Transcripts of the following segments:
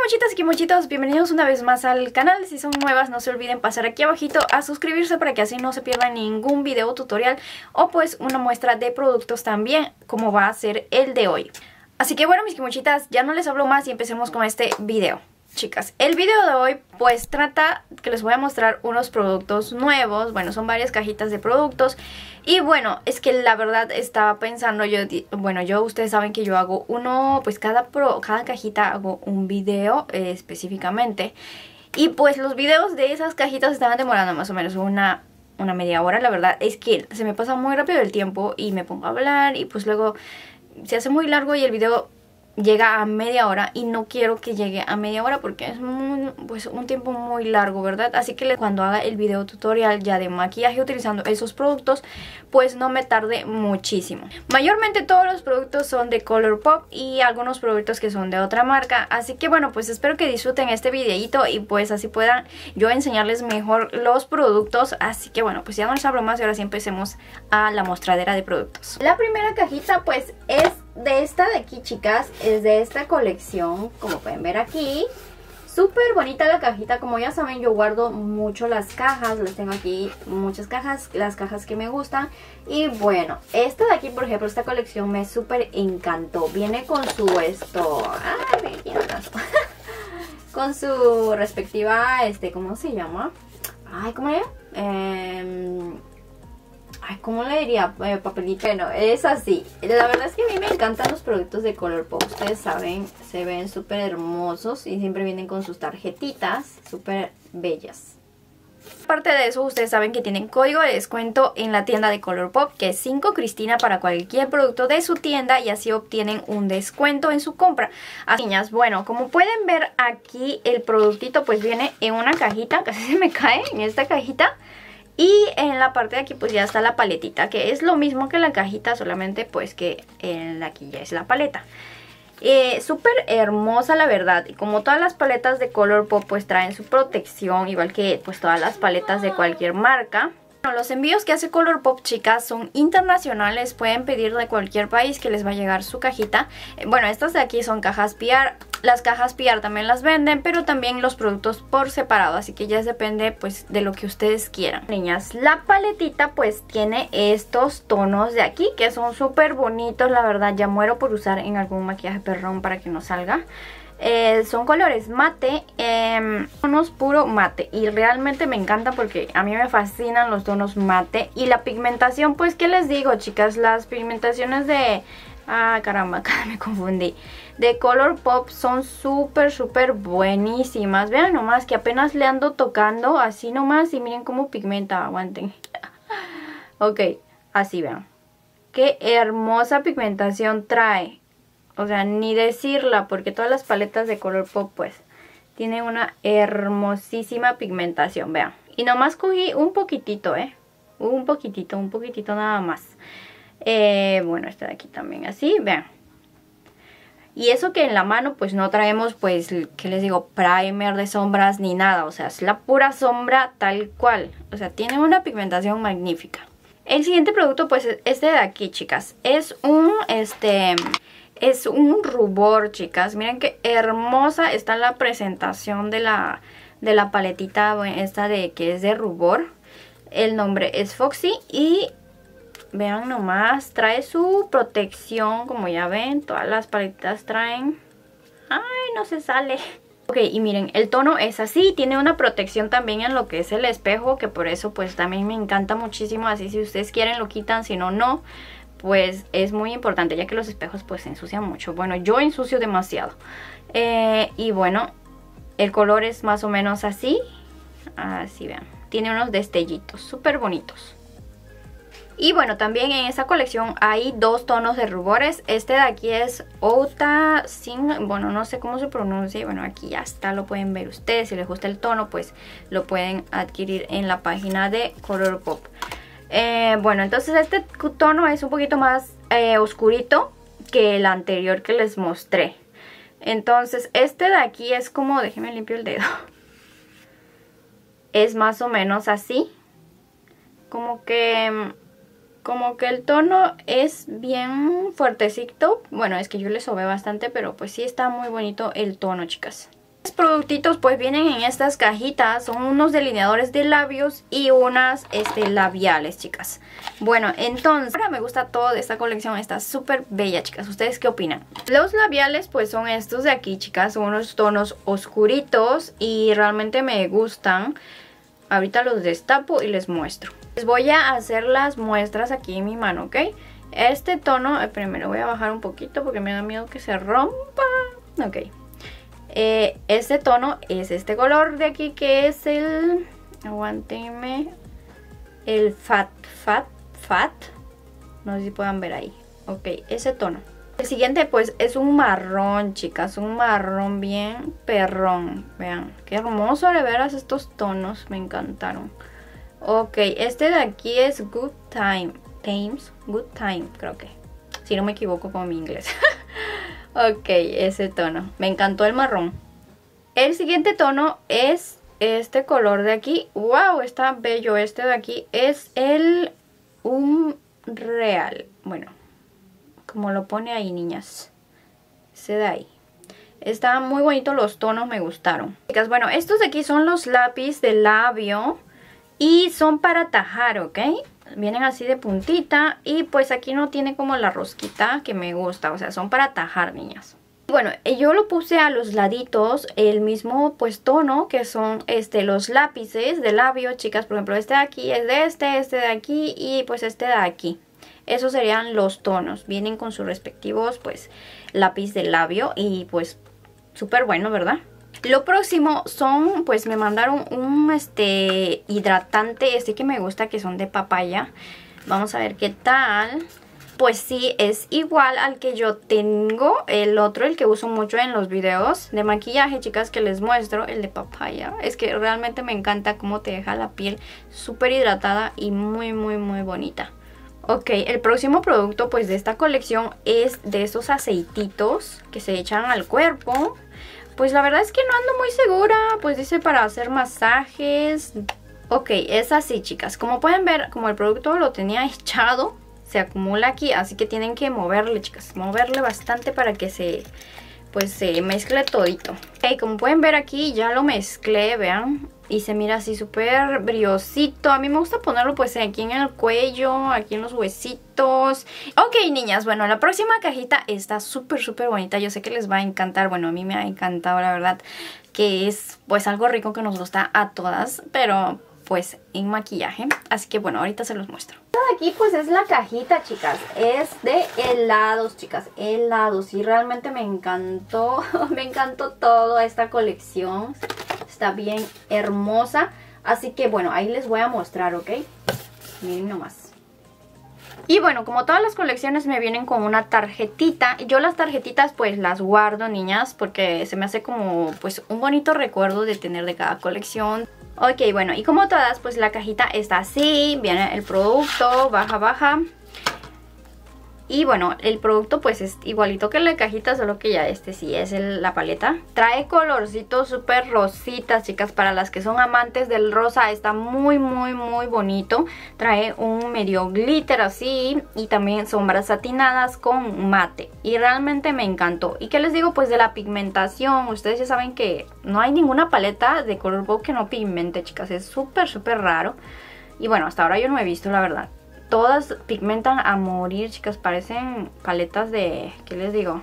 Kimochitas y kimochitos, bienvenidos una vez más al canal. Si son nuevas no se olviden pasar aquí abajito a suscribirse para que así no se pierdan ningún video tutorial o pues una muestra de productos también, como va a ser el de hoy. Así que bueno, mis kimochitas, ya no les hablo más y empecemos con este video. Chicas, el video de hoy pues trata que les voy a mostrar unos productos nuevos. Bueno, son varias cajitas de productos. Y bueno, es que la verdad estaba pensando, ustedes saben que yo hago uno, pues cada cajita hago un video específicamente. Y pues los videos de esas cajitas estaban demorando más o menos una media hora. La verdad es que se me pasa muy rápido el tiempo y me pongo a hablar y pues luego se hace muy largo y el video llega a media hora y no quiero que llegue a media hora porque es un tiempo muy largo, ¿verdad? Así que cuando haga el video tutorial ya de maquillaje utilizando esos productos, pues no me tarde muchísimo. Mayormente todos los productos son de Colourpop y algunos productos que son de otra marca. Así que bueno, pues espero que disfruten este videito y pues así puedan yo enseñarles mejor los productos. Así que bueno, pues ya no les hablo más y ahora sí empecemos a la mostradera de productos. La primera cajita pues es de esta de aquí, chicas, es de esta colección, como pueden ver aquí. Súper bonita la cajita, como ya saben yo guardo mucho las cajas, les tengo aquí muchas cajas, las cajas que me gustan. Y bueno, esta de aquí por ejemplo, esta colección me súper encantó, viene con su con su respectiva, ¿cómo se llama? ¿Cómo le llama? ¿Cómo le diría? Papelito. Bueno, es así. La verdad es que a mí me encantan los productos de Colourpop. Ustedes saben, se ven súper hermosos y siempre vienen con sus tarjetitas súper bellas. Aparte de eso, ustedes saben que tienen código de descuento en la tienda de Colourpop, que es 5 Cristina para cualquier producto de su tienda y así obtienen un descuento en su compra. Así, niñas, bueno, como pueden ver aquí el productito pues viene en una cajita, casi se me cae en esta cajita. Y en la parte de aquí pues ya está la paletita, que es lo mismo que la cajita, solamente pues que aquí ya es la paleta. Súper hermosa la verdad, y como todas las paletas de Colourpop pues traen su protección, igual que pues todas las paletas de cualquier marca. Bueno, los envíos que hace Colourpop, chicas, son internacionales, pueden pedir de cualquier país que les va a llegar su cajita. Bueno, estas de aquí son cajas PR, las cajas PR también las venden, pero también los productos por separado, así que ya depende pues de lo que ustedes quieran. Niñas, la paletita pues tiene estos tonos de aquí que son súper bonitos, la verdad ya muero por usar en algún maquillaje perrón para que no salga. Son colores mate, tonos puro mate, y realmente me encanta porque a mí me fascinan los tonos mate. Y la pigmentación, pues qué les digo, chicas, las pigmentaciones de caramba, me confundí, de Colourpop son súper buenísimas. Vean nomás que apenas le ando tocando así nomás y miren cómo pigmenta, aguanten. Ok, así vean, qué hermosa pigmentación trae. O sea, ni decirla, porque todas las paletas de Colourpop pues tienen una hermosísima pigmentación, vean. Y nomás cogí un poquitito, un poquitito nada más. Bueno, esta de aquí también así, vean. Y eso que en la mano pues no traemos pues, ¿qué les digo? Primer de sombras ni nada, o sea, es la pura sombra tal cual. O sea, tiene una pigmentación magnífica. El siguiente producto pues es este de aquí, chicas. Es un rubor, chicas. Miren qué hermosa está la presentación de la paletita esta que es de rubor. El nombre es Foxy y vean nomás, trae su protección, como ya ven, todas las paletitas traen. Ay, no se sale. Ok, y miren, el tono es así, tiene una protección también en lo que es el espejo, que por eso pues también me encanta muchísimo. Así si ustedes quieren lo quitan, si no, no. Pues es muy importante, ya que los espejos pues se ensucian mucho. Bueno, yo ensucio demasiado. Y bueno, el color es más o menos así. Así vean, tiene unos destellitos súper bonitos. Y bueno, también en esa colección hay dos tonos de rubores. Este de aquí es Outa Sin, bueno, no sé cómo se pronuncia. Bueno, aquí ya está, lo pueden ver ustedes. Si les gusta el tono, pues lo pueden adquirir en la página de Colourpop. Bueno, entonces este tono es un poquito más oscurito que el anterior que les mostré. Entonces este de aquí es como, déjenme limpio el dedo. Es más o menos así. Como que el tono es bien fuertecito. Bueno, es que yo le sobé bastante, pero pues sí está muy bonito el tono, chicas. Los productitos pues vienen en estas cajitas, son unos delineadores de labios y unas labiales, chicas. Bueno, entonces, ahora me gusta todo de esta colección, está súper bella, chicas. ¿Ustedes qué opinan? Los labiales pues son estos de aquí, chicas, son unos tonos oscuritos y realmente me gustan. Ahorita los destapo y les muestro. Les voy a hacer las muestras aquí en mi mano, ¿ok? Este tono, primero voy a bajar un poquito porque me da miedo que se rompa. Ok. Este tono es este color de aquí que es el... Aguántenme. El fat. No sé si puedan ver ahí. Ok, ese tono. El siguiente pues es un marrón, chicas. Un marrón bien perrón. Vean, qué hermoso de veras estos tonos. Me encantaron. Ok, este de aquí es Good Time. Good Time, creo que. Si no me equivoco con mi inglés. Ok, ese tono. Me encantó el marrón. El siguiente tono es este color de aquí. ¡Wow! Está bello. Este de aquí es el Real. Bueno, como lo pone ahí, niñas. Ese de ahí. Están muy bonitos los tonos, me gustaron. Chicas, bueno, estos de aquí son los lápiz de labio. Y son para tajar, ¿ok? Vienen así de puntita y pues aquí no tiene como la rosquita que me gusta. O sea, son para tajar, niñas. Bueno, yo lo puse a los laditos el mismo pues tono que son los lápices de labio, chicas. Por ejemplo, este de aquí es de este de aquí y pues este de aquí. Esos serían los tonos. Vienen con sus respectivos pues lápiz de labio y pues súper bueno, ¿verdad? Lo próximo son, pues me mandaron un hidratante, que me gusta, que son de papaya. Vamos a ver qué tal. Pues sí, es igual al que yo tengo, el otro, el que uso mucho en los videos de maquillaje, chicas, que les muestro, el de papaya. Es que realmente me encanta cómo te deja la piel súper hidratada y muy, muy, muy bonita. Ok, el próximo producto pues de esta colección es de esos aceititos que se echan al cuerpo. Pues la verdad es que no ando muy segura, pues dice para hacer masajes. Ok, es así, chicas. Como pueden ver, como el producto lo tenía echado, se acumula aquí, así que tienen que moverle, chicas. Moverle bastante para que se mezcle todito. Ok, como pueden ver aquí ya lo mezclé, vean. Y se mira así súper brillosito. A mí me gusta ponerlo pues aquí en el cuello, aquí en los huesitos. Ok, niñas, bueno, la próxima cajita está súper, súper bonita. Yo sé que les va a encantar. Bueno, a mí me ha encantado, la verdad. Que es pues algo rico que nos gusta a todas, pero pues en maquillaje. Así que bueno, ahorita se los muestro. Aquí pues es la cajita, chicas. Es de helados, chicas. Helados. Y realmente me encantó. Me encantó toda esta colección. Está bien hermosa. Así que bueno, ahí les voy a mostrar, ¿ok? Miren nomás. Y bueno, como todas las colecciones me vienen con una tarjetita. Yo las tarjetitas pues las guardo, niñas, porque se me hace como pues un bonito recuerdo de tener de cada colección. Ok, bueno, y como todas pues la cajita está así. Viene el producto, baja. Y bueno, el producto pues es igualito que la cajita, solo que ya sí es la paleta. Trae colorcitos súper rositas, chicas, para las que son amantes del rosa. Está muy, muy, muy bonito. Trae un medio glitter así y también sombras satinadas con mate. Y realmente me encantó. ¿Y qué les digo pues de la pigmentación? Ustedes ya saben que no hay ninguna paleta de color pop que no pigmente, chicas. Es súper, súper raro. Y bueno, hasta ahora yo no he visto, la verdad. Todas pigmentan a morir, chicas. Parecen paletas de... ¿Qué les digo?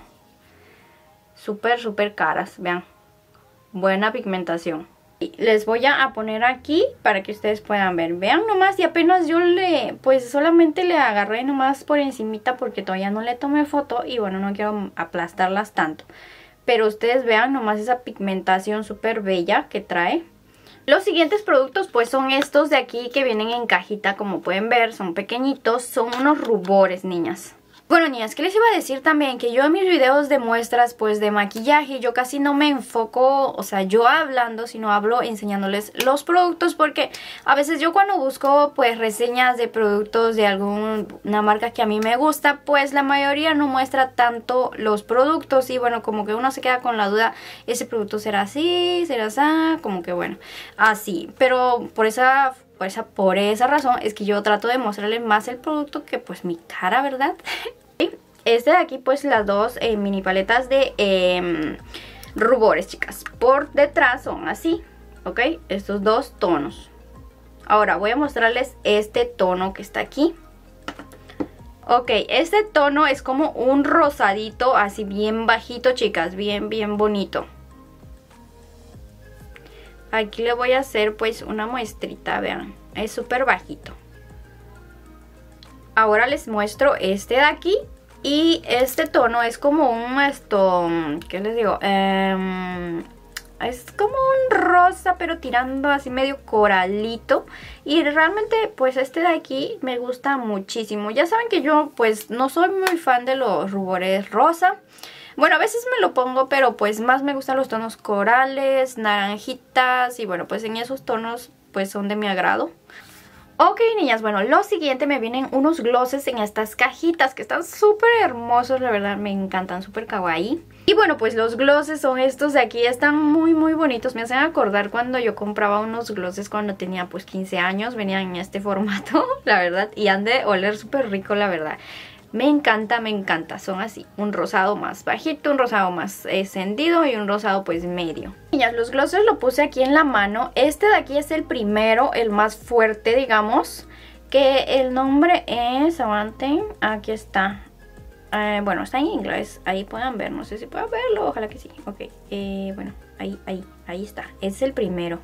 Súper, súper caras. Vean. Buena pigmentación. Y les voy a poner aquí para que ustedes puedan ver. Vean nomás. Y apenas yo pues solamente le agarré nomás por encimita porque todavía no le tomé foto. Y bueno, no quiero aplastarlas tanto. Pero ustedes vean nomás esa pigmentación súper bella que trae. Los siguientes productos pues son estos de aquí que vienen en cajita, como pueden ver, son pequeñitos, son unos rubores, niñas. Bueno, niñas, ¿qué les iba a decir también? Que yo en mis videos de muestras pues de maquillaje yo casi no me enfoco, o sea, yo hablando, sino hablo enseñándoles los productos, porque a veces yo cuando busco pues reseñas de productos de alguna marca que a mí me gusta, pues la mayoría no muestra tanto los productos y bueno, como que uno se queda con la duda, ese producto será así, será así, como que bueno, así, pero por esa razón es que yo trato de mostrarles más el producto que pues mi cara, ¿verdad? Este de aquí pues las dos mini paletas de rubores, chicas. Por detrás son así, ¿ok? Estos dos tonos. Ahora voy a mostrarles este tono que está aquí. Ok, este tono es como un rosadito, así bien bajito, chicas, bien bonito. Aquí le voy a hacer pues una muestrita, vean, es súper bajito. Ahora les muestro este de aquí. Y este tono es como un, ¿qué les digo? Es como un rosa, pero tirando así medio coralito. Y realmente pues este de aquí me gusta muchísimo. Ya saben que yo pues no soy muy fan de los rubores rosa. Bueno, a veces me lo pongo, pero pues más me gustan los tonos corales, naranjitas. Y bueno, pues en esos tonos pues son de mi agrado. Ok, niñas, bueno, lo siguiente me vienen unos glosses en estas cajitas que están súper hermosos, la verdad me encantan, súper kawaii. Y bueno, pues los glosses son estos de aquí, están muy bonitos, me hacen acordar cuando yo compraba unos glosses cuando tenía pues 15 años, venían en este formato, la verdad, y han de oler súper rico, la verdad. Me encanta, son así, un rosado más bajito, un rosado más encendido y un rosado pues medio. Niñas, los glosses lo puse aquí en la mano, este de aquí es el primero, el más fuerte digamos, que el nombre es, aguanten, aquí está, bueno está en inglés, ahí pueden ver, no sé si pueden verlo, ojalá que sí, ok, bueno, ahí está, es el primero.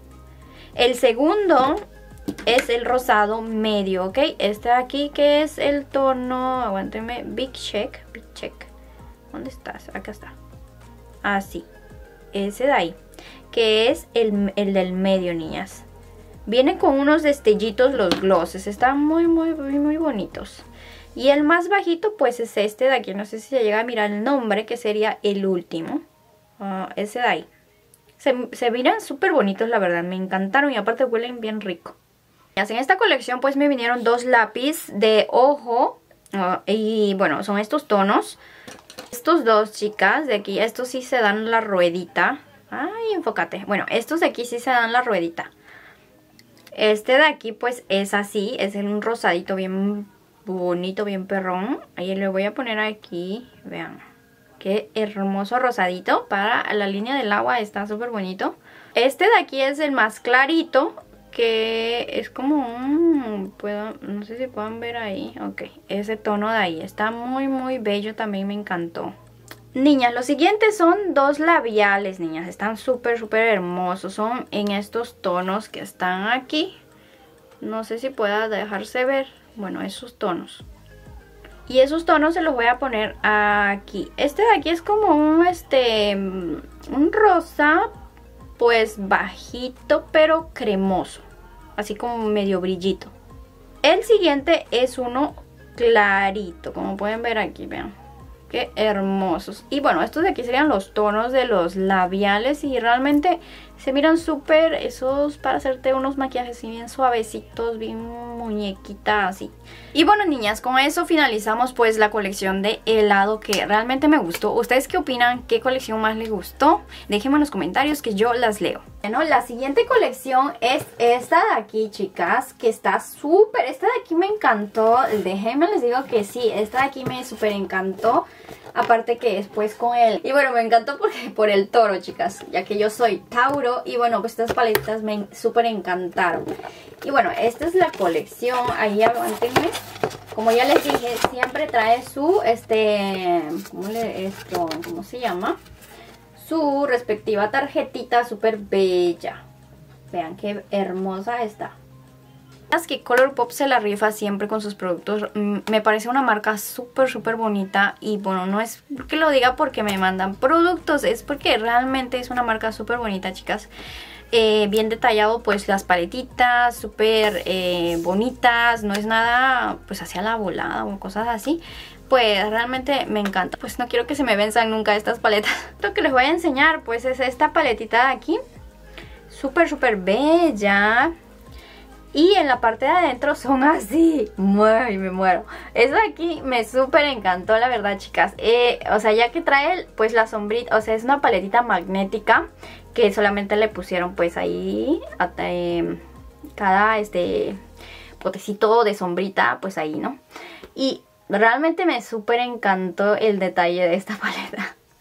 El segundo es el rosado medio, ¿ok? Este de aquí que es el tono, aguántenme, Big Check. ¿Dónde estás? Acá está. Así, ese de ahí, que es el del medio, niñas. Viene con unos destellitos los glosses, están muy bonitos. Y el más bajito pues es este de aquí, no sé si se llega a mirar el nombre, que sería el último. Ese de ahí. Se miran súper bonitos, la verdad, me encantaron y aparte huelen bien rico. En esta colección pues me vinieron dos lápiz de ojo y bueno, son estos tonos. Estos dos, chicas, de aquí, estos sí se dan la ruedita. Ay, enfócate. Bueno, estos de aquí sí se dan la ruedita. Este de aquí pues es así, es un rosadito bien bonito, bien perrón. Ahí le voy a poner aquí, vean. Qué hermoso rosadito para la línea del agua, está súper bonito. Este de aquí es el más clarito, que es como un, no sé si pueden ver ahí, ok, ese tono de ahí, está muy bello, también me encantó. Niñas, los siguientes son dos labiales, niñas, están súper hermosos, son en estos tonos que están aquí, no sé si pueda dejarse ver, bueno, esos tonos. Y esos tonos se los voy a poner aquí. Este de aquí es como un rosa, pues bajito pero cremoso, así como medio brillito. El siguiente es uno clarito, como pueden ver aquí, vean. Qué hermosos. Y bueno, estos de aquí serían los tonos de los labiales y realmente se miran súper esos para hacerte unos maquillajes así bien suavecitos, bien muñequita así. Y bueno, niñas, con eso finalizamos pues la colección de helado que realmente me gustó. ¿Ustedes qué opinan? ¿Qué colección más les gustó? Déjenme en los comentarios que yo las leo. Bueno, la siguiente colección es esta de aquí, chicas, que está súper, esta de aquí me encantó. Déjenme les digo que sí, esta de aquí me súper encantó. Aparte que después con él. Y bueno, me encantó porque por el toro, chicas, ya que yo soy Tauro. Y bueno, pues estas paletas me súper encantaron. Y bueno, esta es la colección. Ahí aguántenme. Como ya les dije, siempre trae su, ¿cómo se llama? Su respectiva tarjetita súper bella. Vean qué hermosa está. Es que Colourpop se la rifa siempre con sus productos. Me parece una marca súper bonita. Y bueno, no es que lo diga porque me mandan productos, es porque realmente es una marca súper bonita, chicas. Bien detallado pues las paletitas, súper bonitas. No es nada pues hacia la volada o cosas así. Pues realmente me encanta. Pues no quiero que se me venzan nunca estas paletas. Lo que les voy a enseñar pues es esta paletita de aquí. Súper bella. Y en la parte de adentro son así. Ay, me muero. Eso de aquí me súper encantó, la verdad, chicas. O sea, ya que trae pues la sombrita. O sea, es una paletita magnética que solamente le pusieron pues ahí cada potecito de sombrita, pues ahí, ¿no? Y realmente me súper encantó el detalle de esta paleta.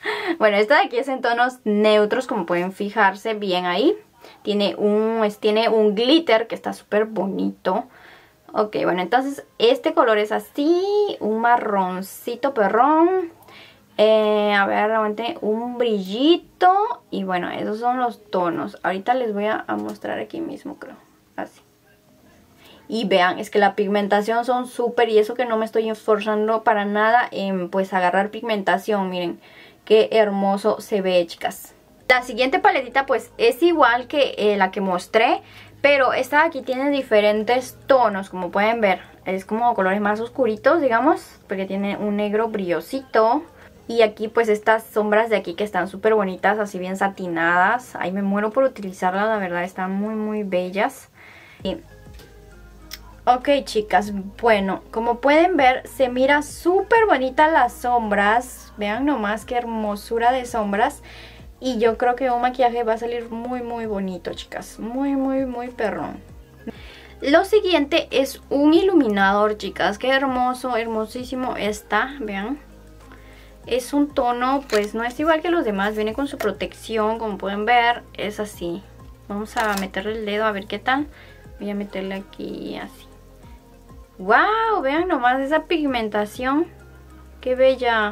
Bueno, esta de aquí es en tonos neutros, como pueden fijarse bien ahí. Tiene un glitter que está súper bonito. Ok, bueno, entonces este color es así, un marroncito perrón. A ver, realmente un brillito. Y bueno, esos son los tonos. Ahorita les voy a mostrar aquí mismo, creo. Así. Y vean, es que la pigmentación son súper, y eso que no me estoy esforzando para nada en pues agarrar pigmentación. Miren, qué hermoso se ve, chicas. La siguiente paletita pues es igual que la que mostré, pero esta de aquí tiene diferentes tonos, como pueden ver. Es como colores más oscuritos, digamos, porque tiene un negro brillosito. Y aquí pues estas sombras de aquí que están súper bonitas, así bien satinadas. Ay, me muero por utilizarlas, la verdad, están muy muy bellas. Y ok, chicas, bueno, como pueden ver, se mira súper bonita las sombras. Vean nomás qué hermosura de sombras. Y yo creo que un maquillaje va a salir muy muy bonito, chicas. Muy muy muy perrón. Lo siguiente es un iluminador, chicas. Qué hermoso, hermosísimo está, vean. Es un tono, pues no es igual que los demás. Viene con su protección, como pueden ver, es así. Vamos a meterle el dedo a ver qué tal. Voy a meterle aquí así. ¡Wow! Vean nomás esa pigmentación. ¡Qué bella!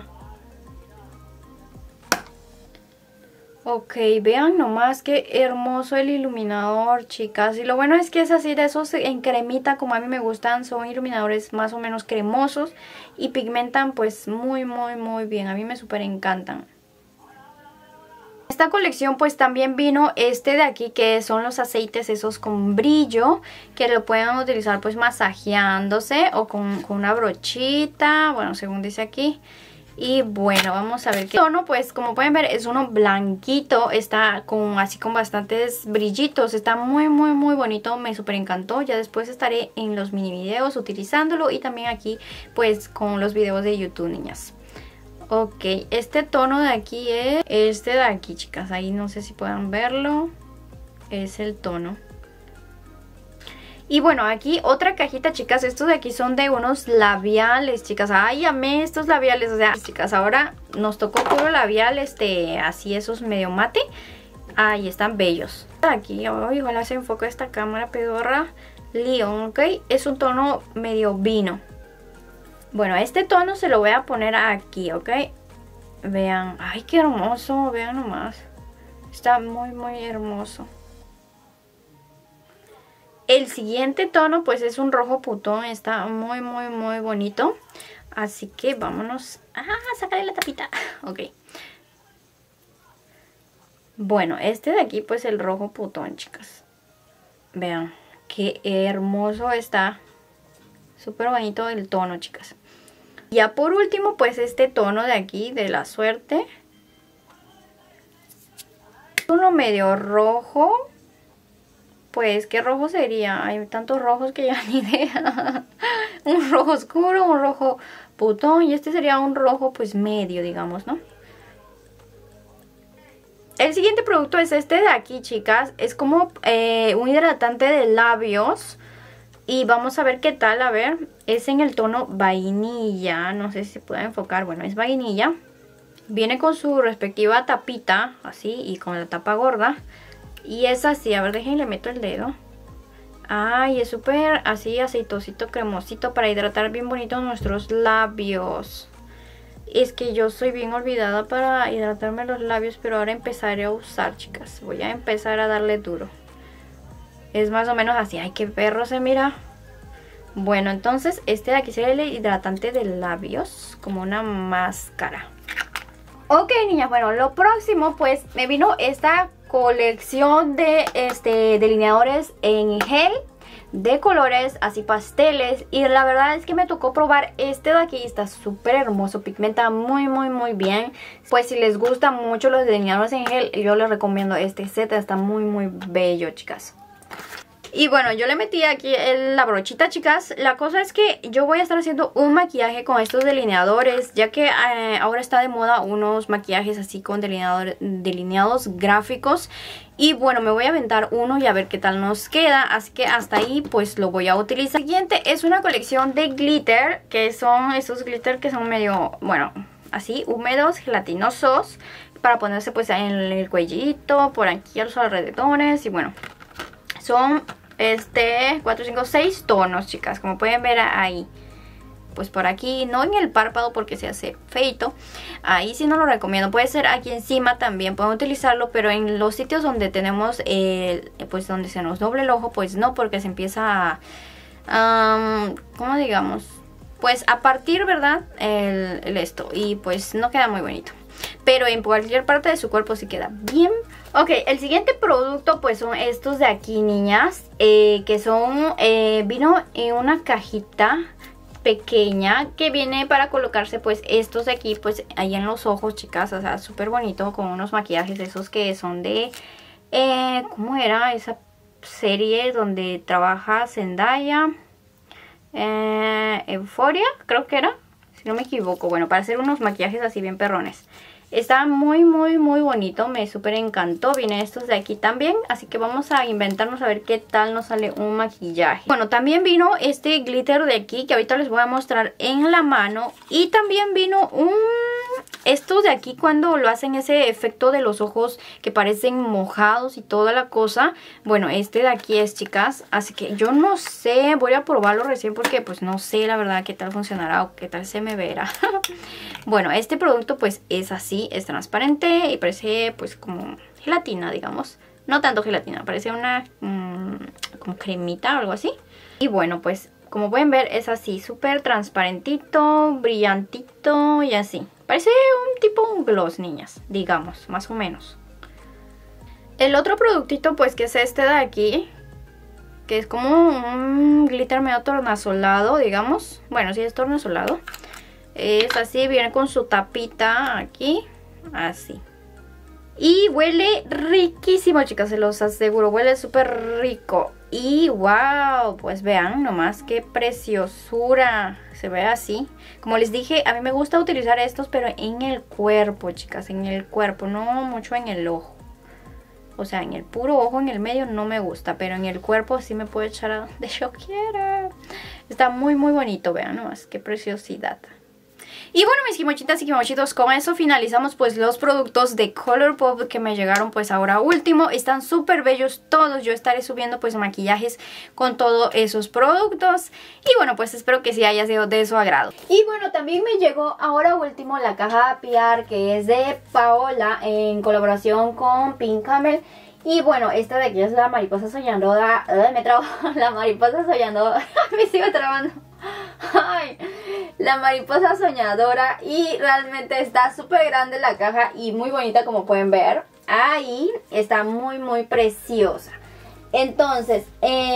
Ok, vean nomás qué hermoso el iluminador, chicas. Y lo bueno es que es así, de esos en cremita como a mí me gustan. Son iluminadores más o menos cremosos y pigmentan pues muy muy muy bien. A mí me súper encantan. Esta colección pues también vino este de aquí, que son los aceites esos con brillo, que lo pueden utilizar pues masajeándose o con una brochita, bueno, según dice aquí. Y bueno, vamos a ver qué tono. Pues como pueden ver es uno blanquito, está así con bastantes brillitos, está muy muy muy bonito, me súper encantó. Ya después estaré en los mini videos utilizándolo y también aquí pues con los videos de YouTube, niñas. Ok, este tono de aquí es este de aquí, chicas. Ahí no sé si puedan verlo. Es el tono. Y bueno, aquí otra cajita, chicas. Estos de aquí son de unos labiales, chicas. Ay, amé estos labiales. O sea, chicas, ahora nos tocó puro labial, así esos medio mate. Ay, están bellos. Aquí, ay, ojalá se enfoque esta cámara pedorra. Leon, ok. Es un tono medio vino. Bueno, este tono se lo voy a poner aquí, ¿ok? Vean, ay, qué hermoso, vean nomás. Está muy, muy hermoso. El siguiente tono, pues, es un rojo putón. Está muy, muy, muy bonito. Así que vámonos a sacarle la tapita. Ok. Bueno, este de aquí, pues, el rojo putón, chicas. Vean, qué hermoso está. Súper bonito el tono, chicas. Ya por último, pues este tono de aquí, de la suerte. Uno medio rojo. Pues, ¿qué rojo sería? Hay tantos rojos que ya ni idea. Un rojo oscuro, un rojo putón. Y este sería un rojo, pues, medio, digamos, ¿no? El siguiente producto es este de aquí, chicas. Es como un hidratante de labios. Y vamos a ver qué tal, a ver, es en el tono vainilla, no sé si se puede enfocar, bueno, es vainilla. Viene con su respectiva tapita, así, y con la tapa gorda. Y es así, a ver, déjenle meto el dedo. Ay, es súper así, aceitosito, cremosito, para hidratar bien bonito nuestros labios. Es que yo soy bien olvidada para hidratarme los labios, pero ahora empezaré a usar, chicas. Voy a empezar a darle duro. Es más o menos así. Ay, qué perro se mira. Bueno, entonces este de aquí sería el hidratante de labios, como una máscara. Ok, niñas, bueno, lo próximo pues me vino esta colección de delineadores en gel de colores así pasteles. Y la verdad es que me tocó probar este de aquí. Está súper hermoso, pigmenta muy muy muy bien. Pues si les gustan mucho los delineadores en gel, yo les recomiendo este set. Está muy muy bello, chicas. Y bueno, yo le metí aquí la brochita, chicas. La cosa es que yo voy a estar haciendo un maquillaje con estos delineadores, ya que ahora está de moda unos maquillajes así con delineados gráficos. Y bueno, me voy a aventar uno y a ver qué tal nos queda. Así que hasta ahí pues lo voy a utilizar. El siguiente es una colección de glitter, que son estos glitter que son medio, bueno, así húmedos, gelatinosos, para ponerse pues en el cuellito, por aquí a los alrededores. Y bueno, son 4, 5, 6 tonos, chicas, como pueden ver ahí. Pues por aquí, no en el párpado porque se hace feito. Ahí sí no lo recomiendo. Puede ser aquí encima también, pueden utilizarlo, pero en los sitios donde tenemos pues donde se nos doble el ojo, pues no, porque se empieza a, ¿cómo digamos? Pues a partir, ¿verdad? Esto, y pues no queda muy bonito. Pero en cualquier parte de su cuerpo sí queda bien. Ok, el siguiente producto pues son estos de aquí, niñas, que son, vino en una cajita pequeña que viene para colocarse pues estos de aquí pues ahí en los ojos, chicas. O sea, súper bonito, con unos maquillajes de esos que son de ¿cómo era esa serie donde trabaja Zendaya? Euphoria, creo que era, si no me equivoco. Bueno, para hacer unos maquillajes así bien perrones. Está muy bonito, me súper encantó. Vienen estos de aquí también, así que vamos a inventarnos a ver qué tal nos sale un maquillaje. Bueno, también vino este glitter de aquí que ahorita les voy a mostrar en la mano. Y también vino estos de aquí cuando lo hacen ese efecto de los ojos que parecen mojados y toda la cosa. Bueno, este de aquí es, chicas, así que yo no sé, voy a probarlo recién porque pues no sé la verdad qué tal funcionará o qué tal se me verá. Bueno, este producto pues es así, es transparente y parece pues como gelatina, digamos. No tanto gelatina, parece una como cremita o algo así. Y bueno, pues como pueden ver es así, súper transparentito, brillantito y así. Parece un gloss, niñas, digamos, más o menos. El otro productito pues que es este de aquí, que es como un glitter medio tornasolado, digamos. Bueno, sí es tornasolado. Es así, viene con su tapita aquí, así. Y huele riquísimo, chicas, se los aseguro, huele súper rico. Y wow, pues vean nomás qué preciosura, se ve así. Como les dije, a mí me gusta utilizar estos, pero en el cuerpo, chicas, en el cuerpo, no mucho en el ojo. O sea, en el puro ojo, en el medio no me gusta, pero en el cuerpo sí me puedo echar a donde yo quiera. Está muy bonito, vean nomás qué preciosidad. Y bueno, mis kimochitas y kimochitos, con eso finalizamos pues los productos de Colourpop que me llegaron pues ahora último. Están súper bellos todos, yo estaré subiendo pues maquillajes con todos esos productos. Y bueno, pues espero que sí haya sido de su agrado. Y bueno, también me llegó ahora último la caja PR que es de Paola en colaboración con Pink Camel. Y bueno, esta de aquí es la mariposa soñadora. Me trabo, la mariposa soñadora. Me sigo trabando. Ay, la mariposa soñadora. Y realmente está súper grande la caja y muy bonita, como pueden ver. Ahí está muy preciosa. Entonces,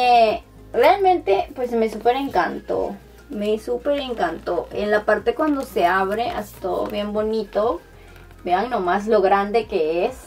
realmente pues me súper encantó. Me súper encantó. En la parte cuando se abre, así todo bien bonito. Vean nomás lo grande que es.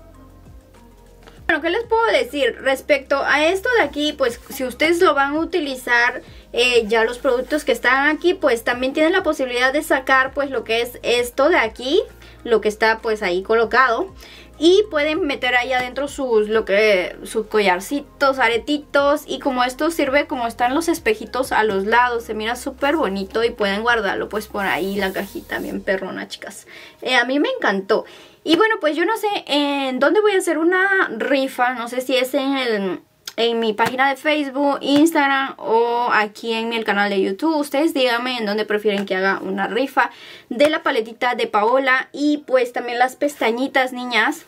Bueno, ¿qué les puedo decir? Respecto a esto de aquí, pues si ustedes lo van a utilizar, ya los productos que están aquí, pues también tienen la posibilidad de sacar pues lo que es esto de aquí, lo que está pues ahí colocado. Y pueden meter ahí adentro sus collarcitos, aretitos. Y como esto sirve, como están los espejitos a los lados, se mira súper bonito. Y pueden guardarlo pues por ahí, la cajita bien perrona, chicas. A mí me encantó. Y bueno, pues yo no sé en dónde voy a hacer una rifa. No sé si es en mi página de Facebook, Instagram o aquí en el canal de YouTube. Ustedes díganme en dónde prefieren que haga una rifa de la paletita de Paola. Y pues también las pestañitas, niñas.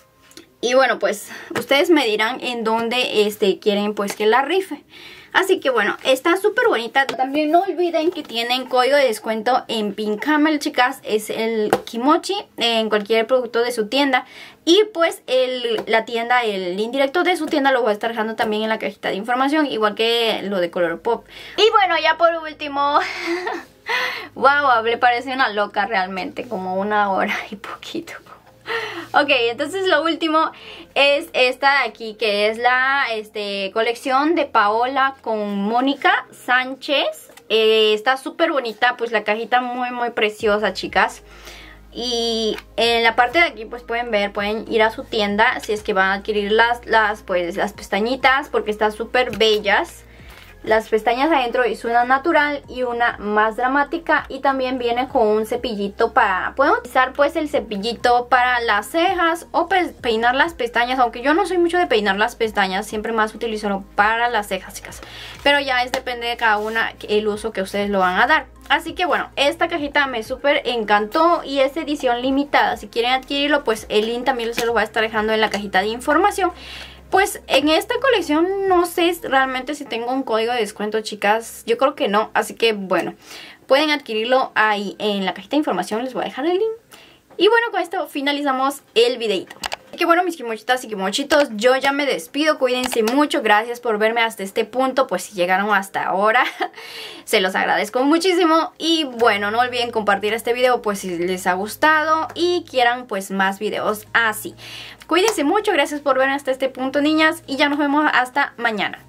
Y bueno, pues ustedes me dirán en dónde quieren pues que la rife. Así que bueno, está súper bonita. También no olviden que tienen código de descuento en Pink Camel, chicas. Es el Kimochi en cualquier producto de su tienda. Y pues la tienda, el link directo de su tienda lo voy a estar dejando también en la cajita de información. Igual que lo de Colourpop. Y bueno, ya por último... Wow, hablé, parece una loca realmente. Como 1 hora y poquito. Ok, entonces lo último es esta de aquí, que es la colección de Paola con Mónica Sánchez. Está súper bonita, pues la cajita muy preciosa, chicas. Y en la parte de aquí pues pueden ver, pueden ir a su tienda si es que van a adquirir las pestañitas, porque están súper bellas. las pestañas adentro es una natural y una más dramática, y también viene con un cepillito para... Pueden utilizar pues el cepillito para las cejas o peinar las pestañas, aunque yo no soy mucho de peinar las pestañas, siempre más utilizo para las cejas, chicas. Pero ya depende de cada una el uso que ustedes lo van a dar. Así que bueno, esta cajita me súper encantó y es edición limitada. Si quieren adquirirlo, pues el link también se los voy a estar dejando en la cajita de información. Pues en esta colección no sé realmente si tengo un código de descuento, chicas. Yo creo que no, así que bueno, pueden adquirirlo ahí en la cajita de información, les voy a dejar el link. Y bueno, con esto finalizamos el videito. Que bueno, mis kimochitas y kimochitos, yo ya me despido, cuídense mucho, gracias por verme hasta este punto, pues si llegaron hasta ahora, se los agradezco muchísimo. Y bueno, no olviden compartir este video pues si les ha gustado y quieran pues más videos así. Cuídense mucho, gracias por verme hasta este punto, niñas, y ya nos vemos hasta mañana.